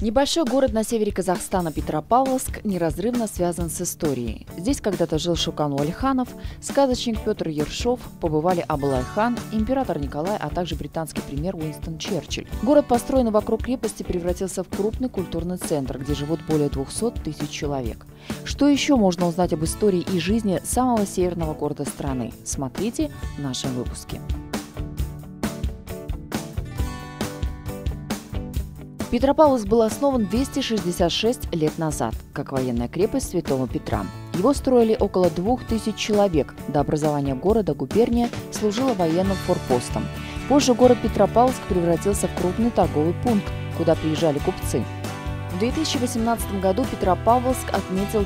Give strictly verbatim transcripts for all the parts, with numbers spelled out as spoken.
Небольшой город на севере Казахстана Петропавловск неразрывно связан с историей. Здесь когда-то жил Шукан Уалиханов, сказочник Петр Ершов, побывали Абылай хан, император Николай, а также британский премьер Уинстон Черчилль. Город, построенный вокруг крепости, превратился в крупный культурный центр, где живут более двухсот тысяч человек. Что еще можно узнать об истории и жизни самого северного города страны? Смотрите в нашем выпуске. Петропавловск был основан двести шестьдесят шесть лет назад, как военная крепость Святого Петра. Его строили около двух тысяч человек. До образования города губерния служила военным форпостом. Позже город Петропавловск превратился в крупный торговый пункт, куда приезжали купцы. В две тысячи восемнадцатом году Петропавловск отметил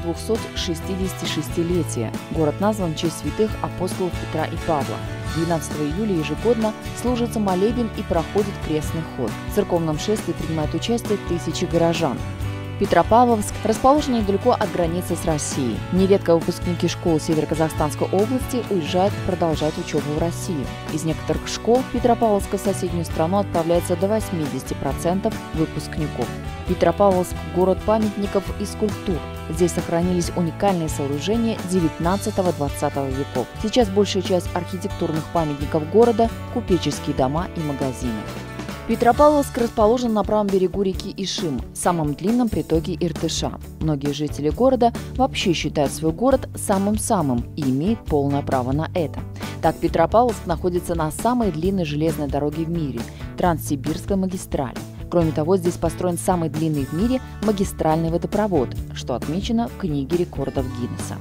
двухсотшестидесятишестилетие. Город назван в честь святых апостолов Петра и Павла. двенадцатого июля ежегодно служится молебен и проходит крестный ход. В церковном шествии принимают участие тысячи горожан. Петропавловск расположен недалеко от границы с Россией. Нередко выпускники школ Северо-Казахстанской области уезжают продолжать учебу в Россию. Из некоторых школ Петропавловска в соседнюю страну отправляется до восьмидесяти процентов выпускников. Петропавловск – город памятников и скульптур. Здесь сохранились уникальные сооружения девятнадцатого-двадцатого веков. Сейчас большая часть архитектурных памятников города – купеческие дома и магазины. Петропавловск расположен на правом берегу реки Ишим, самом длинном притоке Иртыша. Многие жители города вообще считают свой город самым-самым и имеют полное право на это. Так, Петропавловск находится на самой длинной железной дороге в мире – Транссибирской магистрали. Кроме того, здесь построен самый длинный в мире магистральный водопровод, что отмечено в книге рекордов Гиннесса.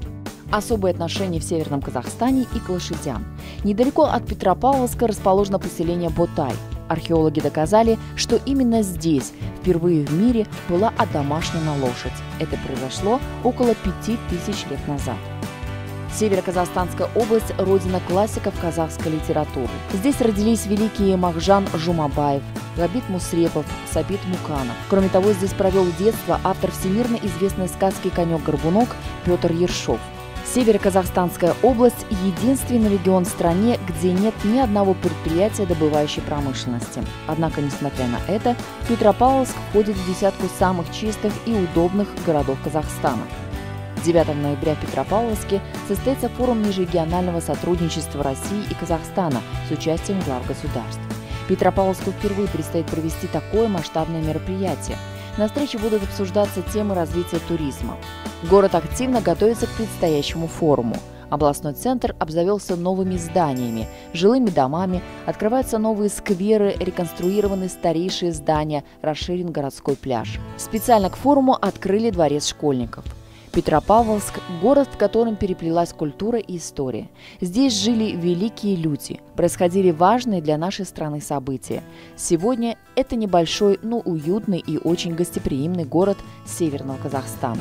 Особое отношение в Северном Казахстане и к лошадям. Недалеко от Петропавловска расположено поселение Ботай. Археологи доказали, что именно здесь впервые в мире была одомашнена лошадь. Это произошло около пяти тысяч лет назад. Северо-Казахстанская область – родина классиков казахской литературы. Здесь родились великие Махжан Жумабаев, Габит Мусрепов, Сабит Муканов. Кроме того, здесь провел детство автор всемирно известной сказки «Конек-горбунок» Петр Ершов. Северо-Казахстанская область – единственный регион в стране, где нет ни одного предприятия добывающей промышленности. Однако, несмотря на это, Петропавловск входит в десятку самых чистых и удобных городов Казахстана. девятого ноября в Петропавловске состоится форум межрегионального сотрудничества России и Казахстана с участием глав государств. Петропавловску впервые предстоит провести такое масштабное мероприятие. На встрече будут обсуждаться темы развития туризма. Город активно готовится к предстоящему форуму. Областной центр обзавелся новыми зданиями, жилыми домами, открываются новые скверы, реконструированы старейшие здания, расширен городской пляж. Специально к форуму открыли дворец школьников. Петропавловск – город, в котором переплелась культура и история. Здесь жили великие люди, происходили важные для нашей страны события. Сегодня это небольшой, но уютный и очень гостеприимный город Северного Казахстана.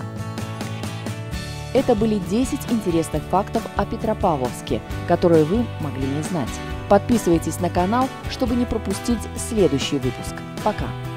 Это были десять интересных фактов о Петропавловске, которые вы могли не знать. Подписывайтесь на канал, чтобы не пропустить следующий выпуск. Пока!